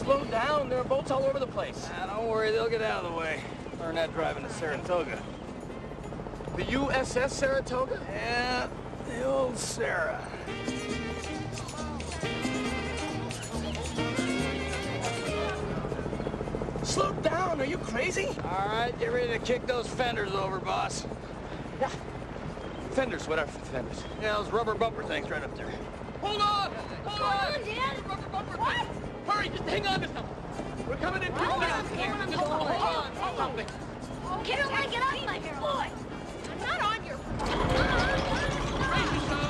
slow down. There are boats all over the place. Don't worry, they'll get out of the way. Learn that driving to Saratoga. The USS Saratoga? Yeah, the old Sarah. Slow down. Are you crazy? All right, get ready to kick those fenders over, boss. Yeah. Fenders. What are fenders? Yeah, those rubber bumper things right up there. Hold on! Hold on! Dad? Rubber bumper What? thing. Hurry, just hang on to something. We're coming in too Hold fast. on, We're coming in too hold fast. on. Hold on. Hold something. Get her, get off my foot. I'm not on your Crazy stuff.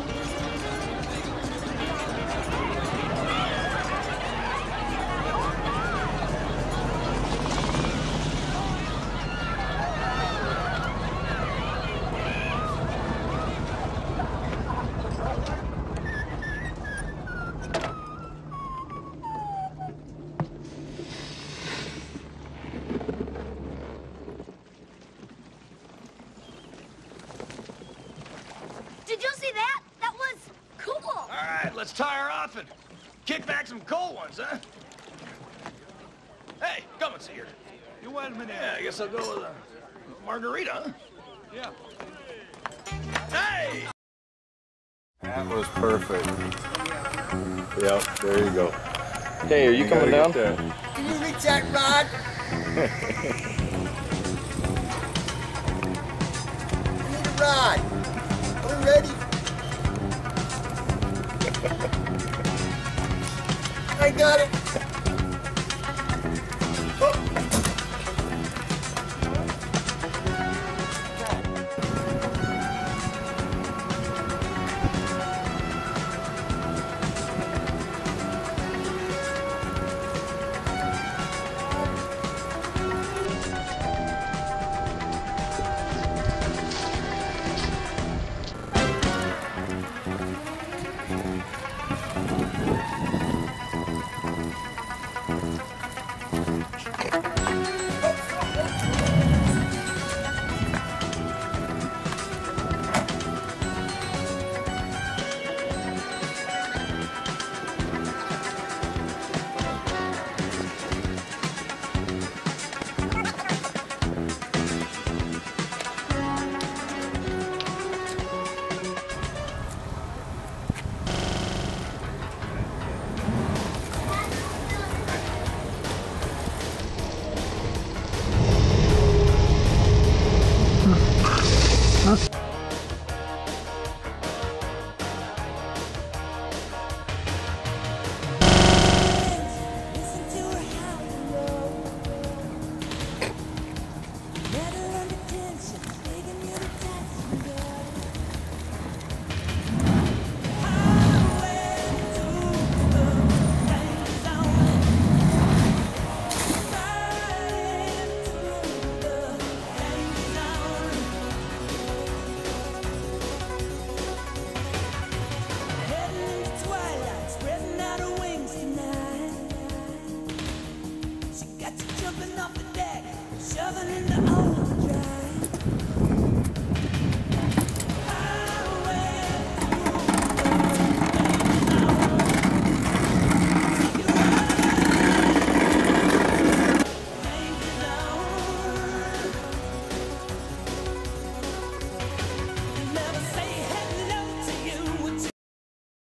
Did you see that? That was cool. All right, let's tie her off and kick back some cold ones, huh? Hey, come and see her. You want a minute? Yeah, I guess I'll go with a margarita, huh? Yeah. Hey! That was perfect. Yep, there you go. Hey, are you coming down? Can you reach that rod? I need a rod. Are we ready? I got it.